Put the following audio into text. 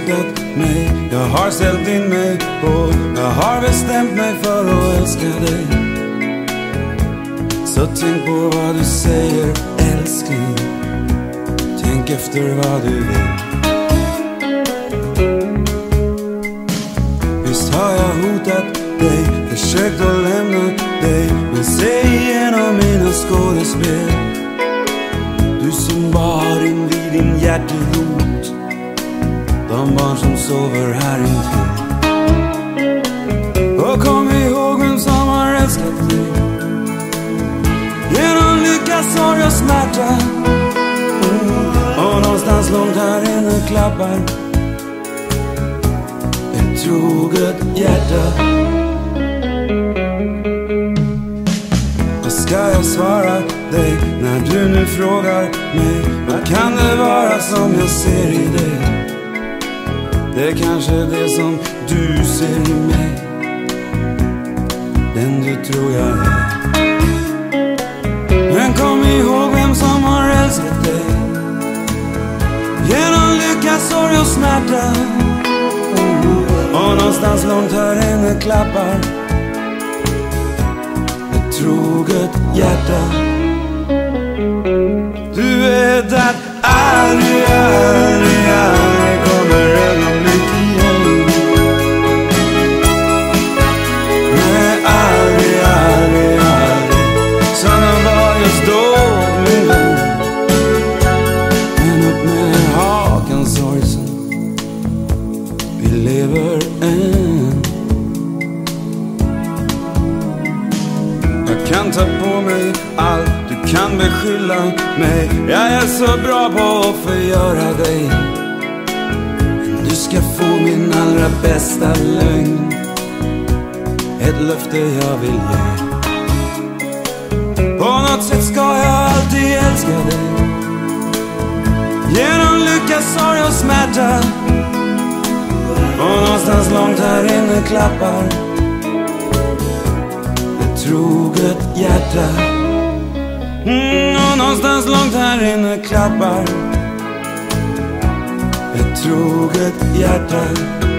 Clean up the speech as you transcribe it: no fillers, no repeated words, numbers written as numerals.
hotat mig, jag har ställt in mig på, jag har bestämt mig för att älska dig. Så tänk på vad du säger, älskling. Tänk efter vad du vill. Visst har jag hotat dig, försökt att lämna dig, men se igenom mina skådespel. Du som bar in vid din hjärterot de barn som sover här intill. Och kom ihåg vem som har älskat dig genom lycka, sorg och smärta. Och någonstans långt här inne klappar ett troget hjärta. Vad ska jag svara dig när du nu frågar mig? Vad kan det vara som jag ser i dig? Det är kanske det som du ser i mig, den du tror jag är. Men kom ihåg vem som har älskat dig genom lycka, sorg och smärta. Och någonstans långt här inne klappar ett troget hjärta. Du vet att aldrig, aldrig, aldrig kommer ögonblick igen. Nej, aldrig, aldrig, aldrig som de var just då, min vän. Men upp med hakan, sorgsen, vi lever än. Jag kan ta på mig allt, du kan beskylla mig. Jag är så bra på att förgöra dig. Du ska få min allra bästa lögn, ett löfte jag vill ge. På något sätt ska jag alltid älska dig genom lycka, sorg och smärta. Och någonstans långt här inne klappar ett troget hjärta. Och någonstans långt här inne klappar ett troget hjärta.